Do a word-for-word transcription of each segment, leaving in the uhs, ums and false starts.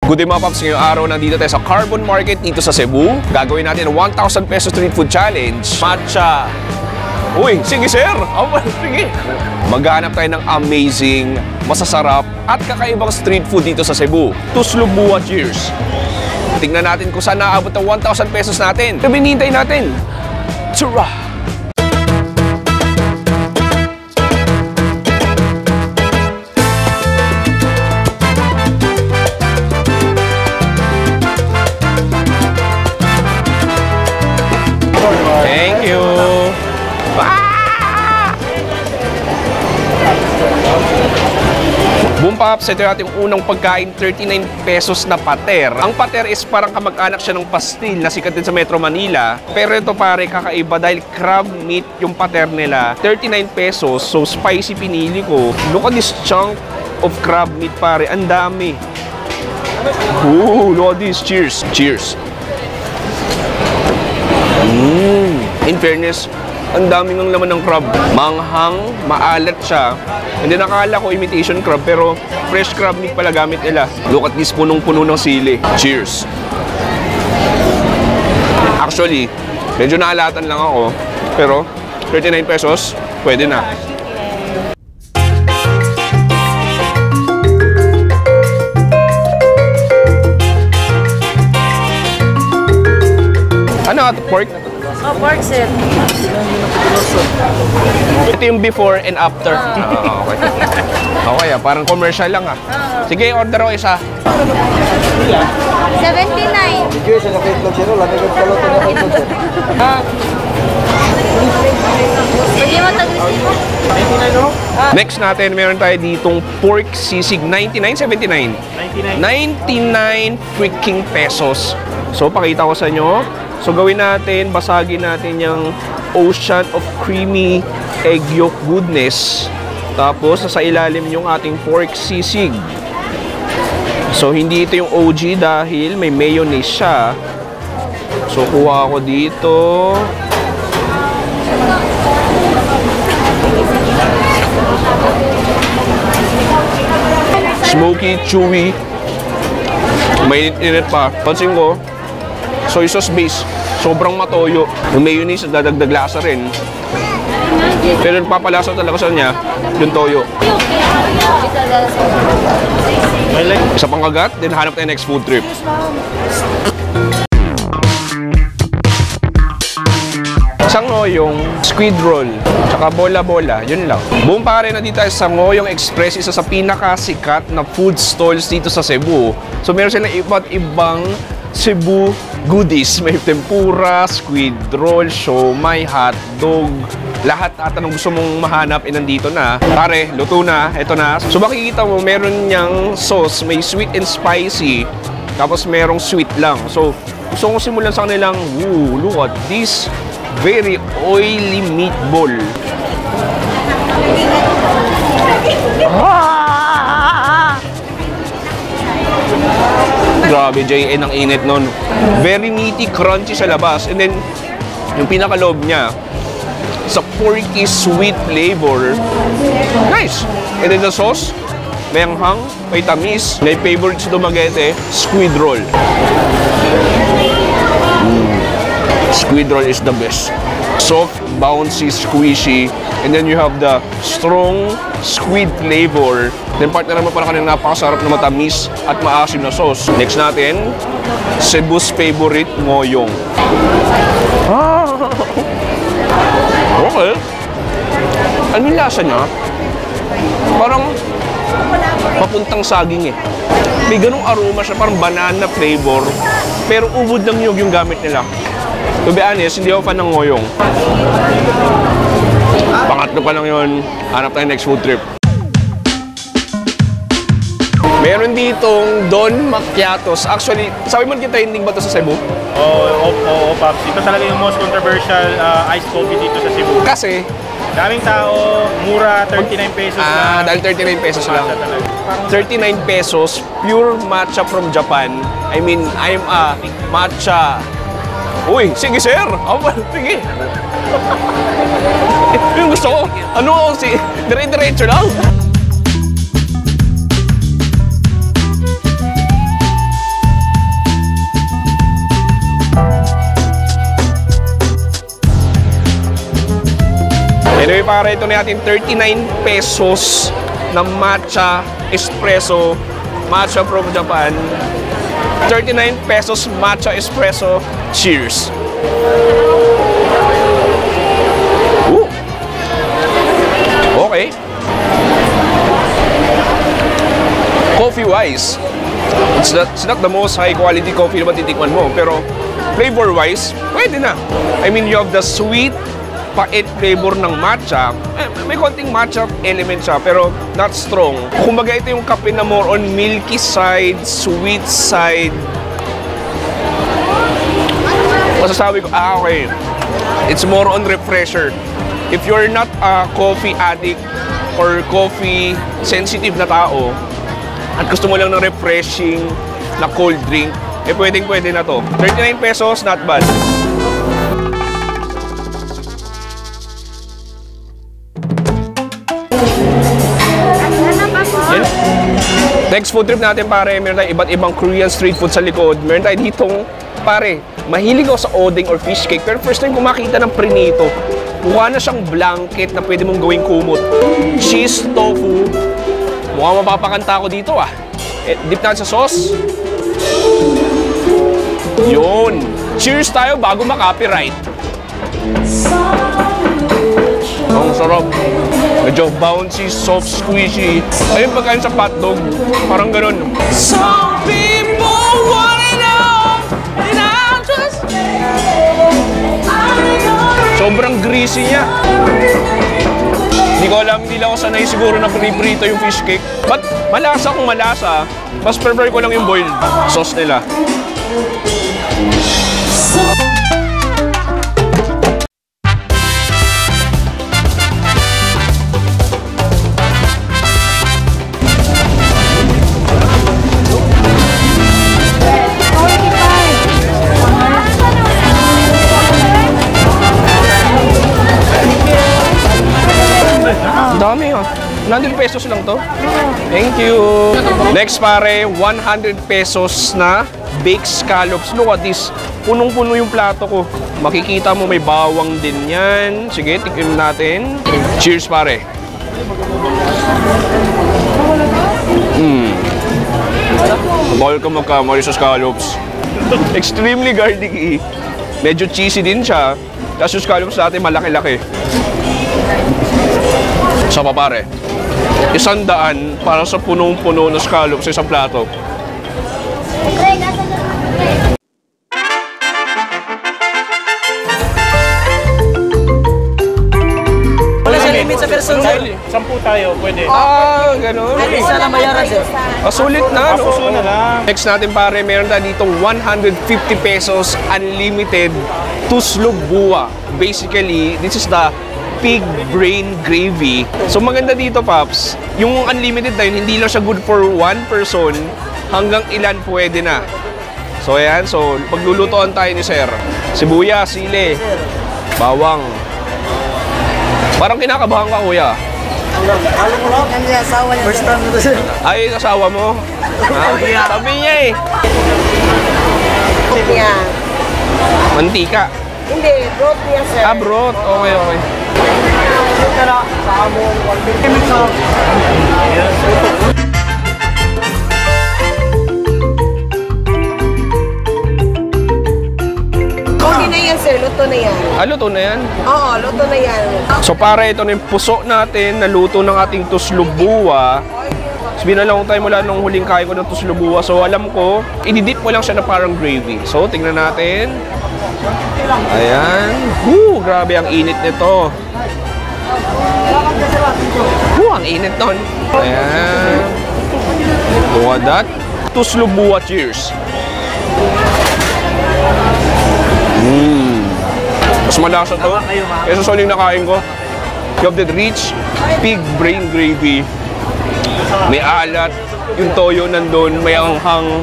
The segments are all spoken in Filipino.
Good day mga paps, ngayong araw nandito tayo sa Carbon Market dito sa Cebu. Gagawin natin ang one thousand pesos street food challenge. Matcha. Uy, sige sir! Oh, sige. Maghanap tayo ng amazing, masasarap at kakaibang street food dito sa Cebu. Tuslubuan, cheers! Tingnan natin kung saan naabot ang one thousand pesos natin. Hinihintay natin. Tsura! Thank you! Ah! Boom Pops, ito yung ating unang pagkain, thirty-nine pesos na pater. Ang pater is parang kamag-anak siya ng pastil na sikat din sa Metro Manila. Pero ito pare, kakaiba dahil crab meat yung pater nila. thirty-nine pesos, so spicy pinili ko. Look at this chunk of crab meat pare, ang dami. Ooh, look at this, cheers! Cheers! Mm. In fairness, ang daming ng laman ng crab. Manghang, maalat siya. Hindi nakakala ko imitation crab, pero fresh crab meat pala gamit nila. Look at this, punong-puno ng sili. Cheers! Actually, medyo naalatan lang ako, pero thirty-nine pesos, pwede na. Ano ito? Pork? Oh, pork sir. Ito yung before and after. Oh, okay. Okay ah, parang commercial lang ah. Sige, order ko isa. seventy-nine. Next natin, meron tayo ditong pork sisig, ninety-nine, seventy-nine? ninety-nine freaking pesos. So, pakita ko sa inyo. So, gawin natin, basagin natin yung ocean of creamy egg yolk goodness. Tapos, sa ilalim yung ating pork sisig. So, hindi ito yung O G dahil may mayonnaise siya. So, kuha ako dito. Smoky, chewy. Mainit-init pa. Pansin ko, soy sauce base, sobrang matoyo. Yung mayonnaise, dadagdag lasa rin. Pero nagpapalasa talaga sa niya, yung toyo. Isa pang kagat, then hanap tayo next food trip. Isang ngoyong squid roll, tsaka bola-bola, yun lang. Boom pare, nandito tayo sa Ngoyong Express, isa sa pinakasikat na food stalls dito sa Cebu. So meron silang iba't ibang Cebu goodies. May tempura, squid roll, siomai, hotdog. Lahat ata ng gusto mong mahanap, eh, nandito na. Pare, luto na. Ito na. So makikita mo, meron niyang sauce. May sweet and spicy. Tapos merong sweet lang. So gusto kong simulan sa kanilang, woo, look at this. Very oily meatball. Ah! Grabe, J N, ang init nun. Very meaty, crunchy sa labas. And then, yung pinakaloob niya, sa porky sweet flavor. Nice! And then the sauce, may anghang, may tamis. My favorite sa Dumaguete, squid roll. Mm. Squid roll is the best. Soft, bouncy, squishy. And then you have the strong squid flavor. Then partner naman pala kanina napakasarap na matamis at maasim na sauce. Next natin, Cebu's favorite, ngoyong. Ah! Okay. Ano yung lasa niya? Parang papuntang saging eh. May ganung aroma siya, parang banana flavor. Pero ubod ng nyug yung gamit nila. To be honest, hindi ako fan ng ngoyong. Pangatlo pa lang yun. Hanap tayo next food trip. Meron ditong Don Macchiatos. Actually, sabi mo kita hindi ba ito sa Cebu? Oo, oo, oo, Pops. Ito talaga yung most controversial uh, iced coffee dito sa Cebu. Kasi? Daming tao, mura, thirty-nine pesos ah, lang. Dahil thirty-nine pesos lang. thirty-nine pesos, pure matcha from Japan. I mean, I'm a matcha. Uy, sige sir! Oh, sige! Yung gusto ko, ano, si, dire-diretso lang. Okay, pare, ito na natin thirty-nine pesos na matcha espresso. Matcha from Japan. thirty-nine pesos matcha espresso. Cheers! Ooh. Okay. Coffee-wise, it's not, it's not the most high-quality coffee na matitikman mo, pero flavor-wise, pwede na. I mean, you have the sweet, pait flavor ng matcha. Eh, may konting matcha element siya, pero not strong. Kumbaga, ito yung kape na more on milky side, sweet side. Masasabi ko, ah, okay. It's more on refresher. If you're not a coffee addict or coffee sensitive na tao, at gusto mo lang ng refreshing na cold drink, eh pwedeng pwede na to. thirty-nine pesos, not bad. Yan. Next food trip natin, pare, meron tayong iba't ibang Korean street food sa likod. Meron tayo ditong, pare, mahilig ako sa odeng or fish cake, pero first time ko makita ng prinito. Mukha na siyang blanket na pwede mong gawing kumot. Cheese tofu. Mukhang mapapakanta ako dito ah. Eh, dip natin sa sauce. Yun. Cheers tayo bago makapiright. Ang sarap. Medyo bouncy, soft, squishy. Ayun pagkain sa hotdog. Parang ganun. Some people want it all, and I just... Sobrang greasy niya. Hindi ko alam, hindi lang ako sanay siguro na piniprito yung fish cake. But malasa kung malasa, mas prefer ko lang yung boiled sauce nila. Dami ah. one hundred pesos lang to. Thank you. Next pare, one hundred pesos na baked scallops. Look at this. Punong-puno yung plato ko. Makikita mo may bawang din yan. Sige, tikim natin. Cheers pare. Hmm. Bawal ka magkamali sa scallops. Extremely garlicky. Medyo cheesy din siya. Tapos yung scallops natin malaki-laki. Sa pa pare, isang daan para sa punong-puno na scallops sa isang plato. Wala siya limit sa person, sir. Sampu tayo, pwede. Ah, ganun. May isa lang bayaran, sir. Ah, sulit na, no? Puso na lang. Next natin pare, meron tayo ditong one hundred fifty pesos unlimited tuslog buwa. Basically, this is the pig brain gravy. So maganda dito, Paps, yung unlimited na yun, hindi lang siya good for one person, hanggang ilan pwede na. So ayan, so paglulutoan tayo ni Sir. Sibuyas, sili, bawang. Parang kinakabahan ka, kuya. First time ito, sir. Ay, kasawa mo? Ha? Sabi niya eh. Niya. Mantika. Hindi, broth niya, sir. Ah, broth. Okay, okay. Okay na yan, sir. Luto na yan. Ah, luto na yan. Oo, luto na yan. So para ito na yung puso natin na luto ng ating tuslubuwa. Sabi na lang tayo mula nung huling kain ko ng tuslubuwa. So alam ko, ididip mo lang siya na parang gravy. So tingnan natin. Ayan. Woo, grabe ang init nito. Woo, ang init nun. Ayan. Look at that. Tuslubuwa, cheers. Mmm. Mas malasa to. Kaya sa soling nakain ko. You have that rich pig brain gravy. May alat. Yung toyo nandun. May anghang.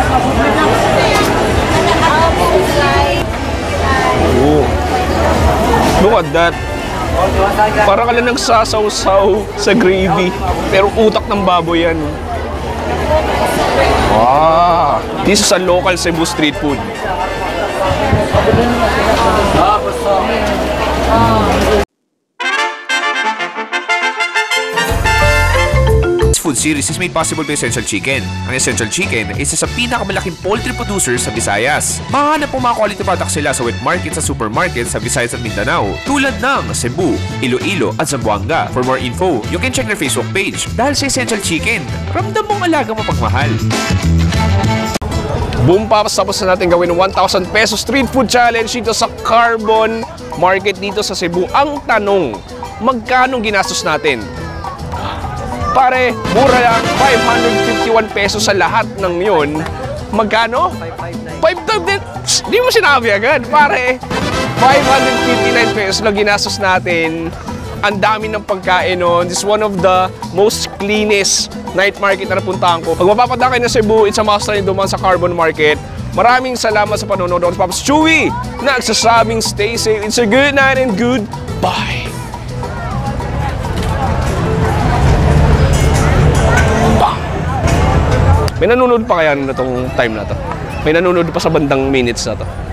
Oh. Look at that. Parang ka lang nagsasaw-saw sa gravy. Pero utak ng baboy yan. Wow. This is a local Cebu street food. food series is made possible by Essential Chicken. Ang Essential Chicken ay isa sa pinakamalaking poultry producers sa Visayas. Mahanap po mga quality products sila sa wet market sa supermarket sa Visayas at Mindanao, tulad ng Cebu, Iloilo at Zamboanga. For more info, you can check their Facebook page. Dahil sa Essential Chicken, ramdam mong alaga mapagmahal. Boom Pops, tapos na natin gawin one thousand pesos street food challenge dito sa Carbon Market dito sa Cebu. Ang tanong, magkano ginastos natin? Pare, mura lang, five hundred fifty-one pesos sa lahat ng yun. Magkano? five thousand. Di mo sinabi agad. Pare, five hundred fifty-nine pesos lang ginastos natin. Ang dami ng pagkain nun. This is one of the most cleanest night market na napuntahan ko. Pag mapapadaan kayo na Cebu, it's a must try duman sa Carbon Market. Maraming salamat sa panonood. Ako si Pops Chewy, nagsasabing stay safe. It's a good night and good bye. May nanonood pa kaya na itong time na to? May nanonood pa sa bandang minutes na to?